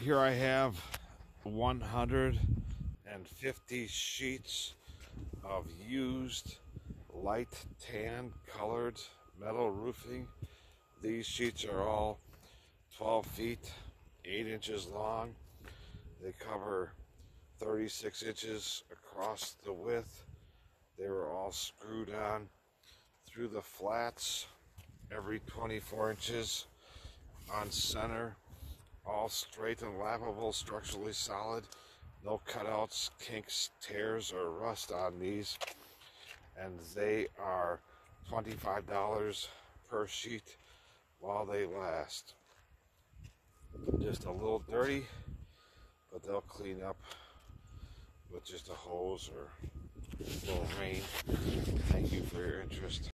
Here I have 150 sheets of used light tan colored metal roofing. These sheets are all 12 feet 8 inches long. They cover 36 inches across the width. They were all screwed on through the flats every 24 inches on center. All straight and lappable, structurally solid. No cutouts, kinks, tears, or rust on these. And they are $25 per sheet while they last. Just a little dirty, but they'll clean up with just a hose or a little rain. Thank you for your interest.